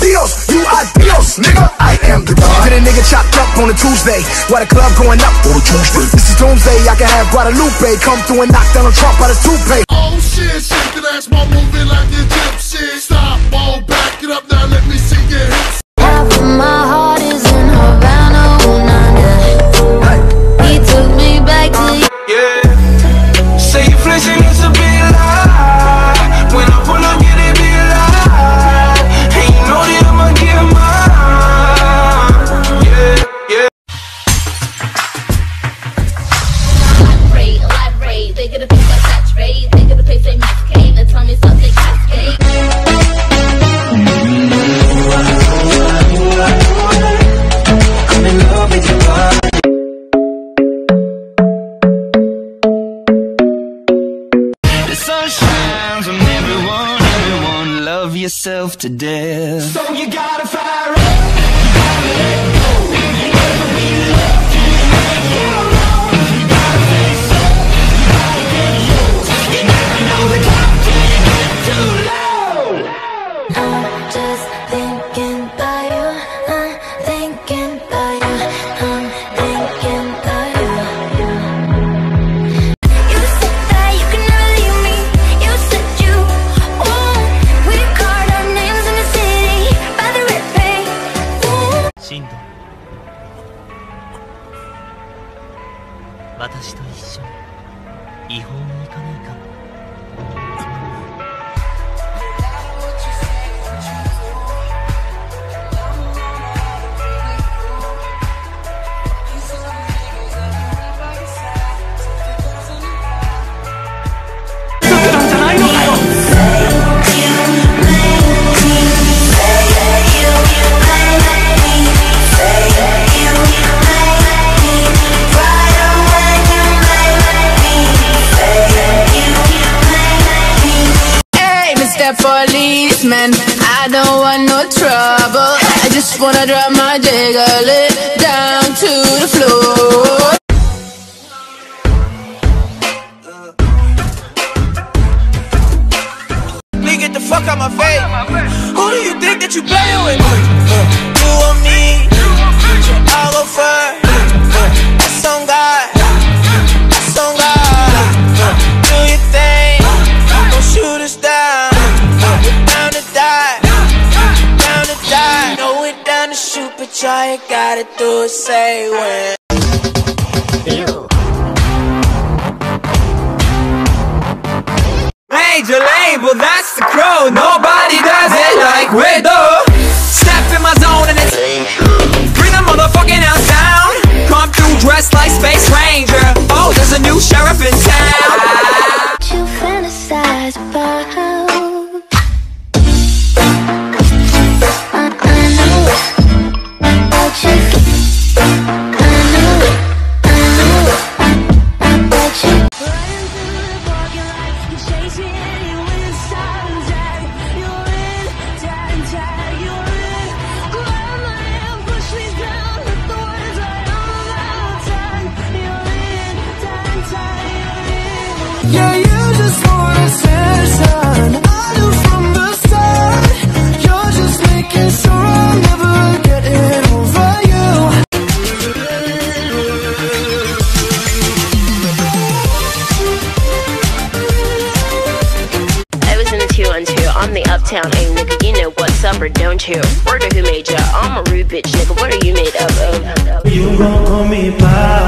Dios, you are Dios, nigga. I am the God. Get a nigga chopped up on a Tuesday, while the club going up on a Tuesday. This is Doomsday, I can have Guadalupe come through and knock down a Trump out of toupee. Oh shit, shake that ass while moving like you gypsy. Stop, all back it up now, let me see your hips. Half of my heart is in Havana, he took me back to you. Yeah, say your flexing is a big lie. When I pull up, get it big lie. And you know that I'ma get mine. Yeah, yeah. Elaborate, they gonna pick up saturate. They gonna pay say masquerade. They tell me something cascade. I'm in love with your body. The sun shines on everyone, love yourself to death. So you gotta fire up, you gotta let go. Whatever we love, you don't know. You gotta face up, you gotta get low. You never know the time till you get too low. I'm just thinking about you, I'm thinking about you, I'm thinking about you. You said that you can never leave me, you said you won't. We called our names in the city by the red paint. 進藤、私と一緒に違法に行かないか。 Policeman, I don't want no trouble. I just wanna drop my jiggle down to the floor. Please get the fuck out my face. Who do you think that you playing with? You or me? I'll go first. That's on God. That's on God. Do your thing. Don't shoot us down. We're down to die. Down to die. No, we're down to shoot, but y'all ain't gotta do it. Say when. Major label, that's the crow. Nobody does it like we do. Step in my zone and it's bring the motherfucking house down. Come through dressed like Space Ranger. Oh, there's a new sheriff in town. What you fantasize about? I know what you. I know what you. Yeah, you just want attention. I knew from the start. You're just making sure I'm never getting over you. I was in the 212. I'm the uptown A nigga. You know what's up or don't you? Word of who made ya? I'm a rude bitch nigga. What are you made up of? You gon' call me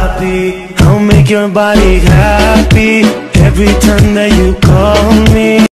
papi. I'll make your body happy every time that you call me.